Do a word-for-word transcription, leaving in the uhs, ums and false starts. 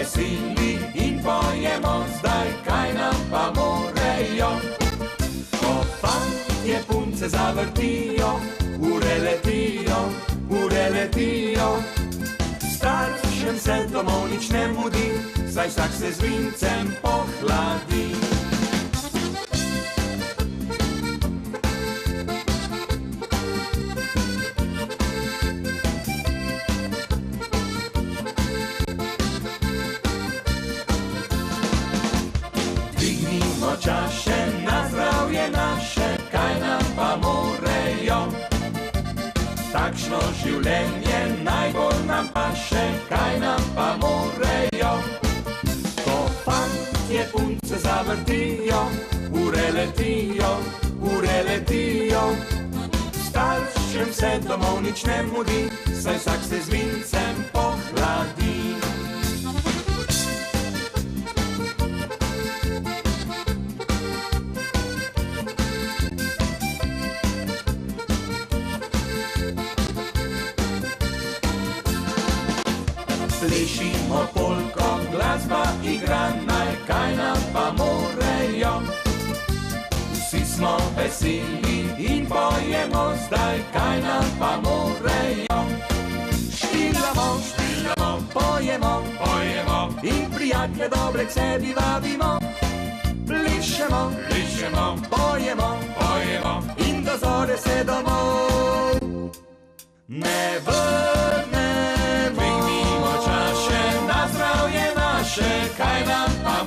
veseli in pojemo zdaj, kaj nam pa morejo. Ko fantje punce zavrtijo, ure letijo, ure letijo. Staršem se domov nič ne mudi, saj vsak se z vincem pohladi. Dvignimo čaše na zdravje naše, kaj nam pa morejo. Takšno življenje najbolj nam paše, kaj nam pa morejo. Ko fantje punce zavrtijo, ure letijo, ure letijo. Staršem se domov nič ne mudi, saj vsak se z vincem pohladi. Slišimo polko, glasba igra, naj kaj nam pa morejo. Vsi smo veseli in pojemo zdaj, kaj nam pa morejo. Špilamo, špilamo, pojemo, pojemo in prijatelje dobre k sebi vabimo. Plišemo, plišemo, pojemo, pojemo in do zore se domov ne vrnemo. Dvignimo čaše na zdravje naše, kaj nam pa